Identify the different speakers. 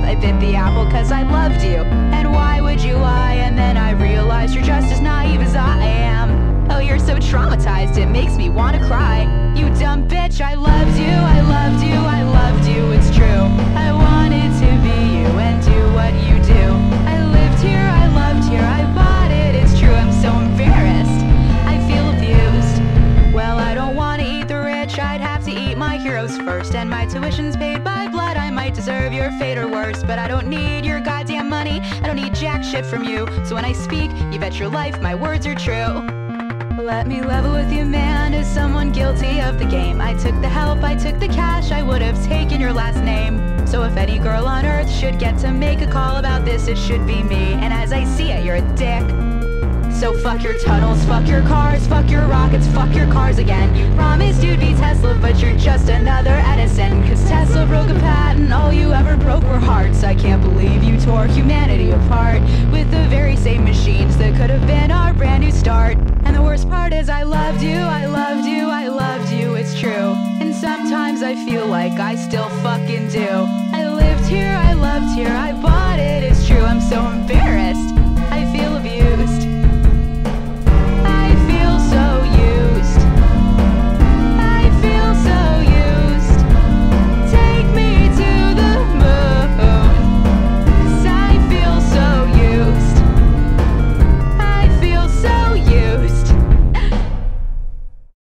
Speaker 1: I bit the apple cause I loved you. And why would you lie? And then I realized you're just as naive as I am. Oh, you're so traumatized, it makes me wanna cry. You dumb bitch, I loved you, I loved you, I loved you, it's true. I wanted to be you and do what you do. I lived here, I loved here, I bought it, it's true. I'm so embarrassed, I feel abused. Well, I don't wanna eat the rich, I'd have to eat my heroes first. And my tuition's paid by blood, I might deserve your fate or worse. But I don't need your goddamn money, I don't need jack shit from you. So when I speak, you bet your life my words are true. Let me level with you, man, as someone guilty of the game. I took the help, I took the cash, I would have taken your last name. So if any girl on earth should get to make a call about this, it should be me. And as I see it, you're a dick. So fuck your tunnels, fuck your cars, fuck your rockets, fuck your cars again. You promised you'd be Tesla, but you're just another Edison. Cause Tesla broke a patent, all you ever broke were hearts. I can't believe you tore humanity apart with the very same machines that could have been our brand new start. And the worst part is I loved you, I loved you, I loved you, it's true. And sometimes I feel like I still fucking do.